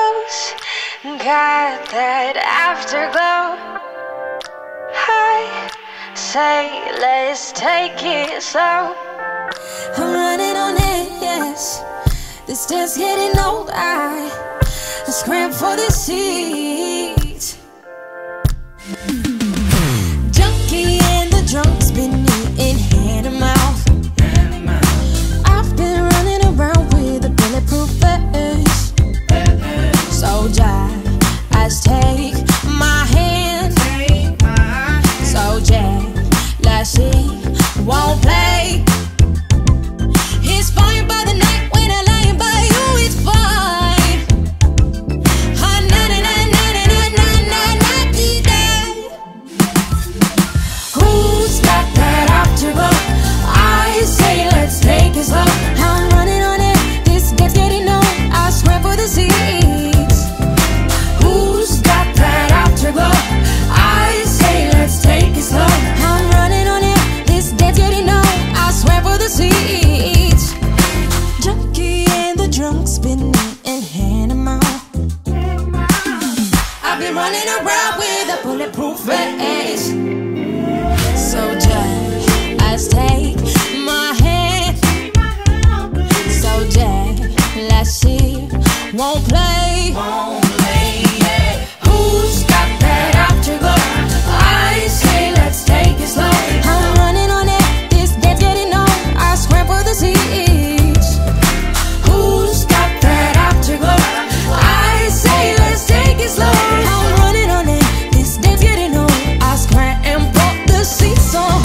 close, got that afterglow. I say let's take it slow. I'm running on it, yes. This day's getting old. I scram for the seat. Junkie and the drunk's been eating hand to mouth. I've been running around with a bulletproof vest. So just take my hand. So just let's see, won't play. It's fine by the night when I lie by you, it's fine. Who's got that afterglow? I say let's take it slow. I'm running on it, this gets getting old. I swear for the seats. Who's got that afterglow? I say let's take it slow. I'm running on it, this gets getting old. I swear for the seats. Junkie and the drunk's been eating hand to mouth. I've been running around with a bulletproof vest. So just take my hand. So just let's see, won't play. Who's got that afterglow? I say let's take it slow. I'm running on it, this day's getting old. I swear for the seats. Who's got that afterglow? I say let's take it slow. I'm running on it, this day's getting old. I scram for the seats on.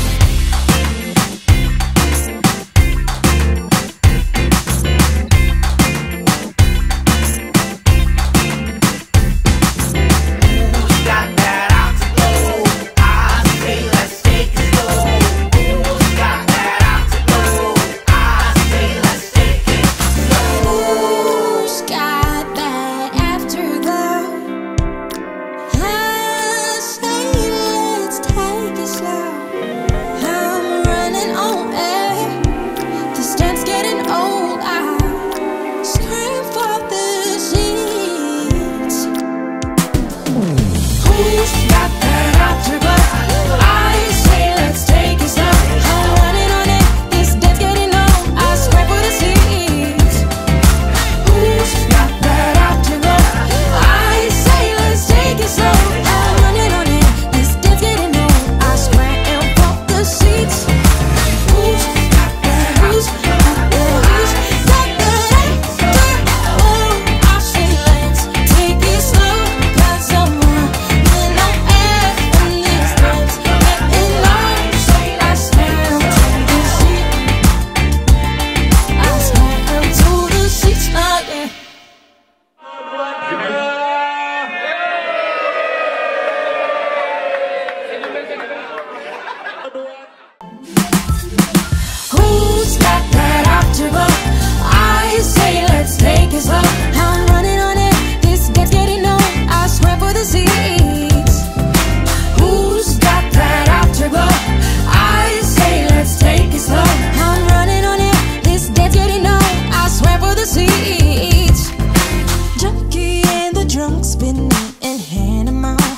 Who's got that afterglow? I say let's take it slow. I'm running on it, this gets getting old. I swear for the seats. Who's got that afterglow? I say let's take it slow. I'm running on it, this gets getting old. I swear for the seats. Junkie and the drunk's been eating hand to mouth.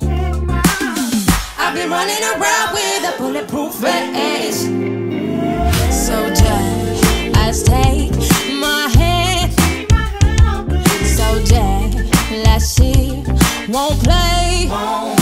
I've been running around with a bulletproof vest. So just take my hand. So just let's see, won't play.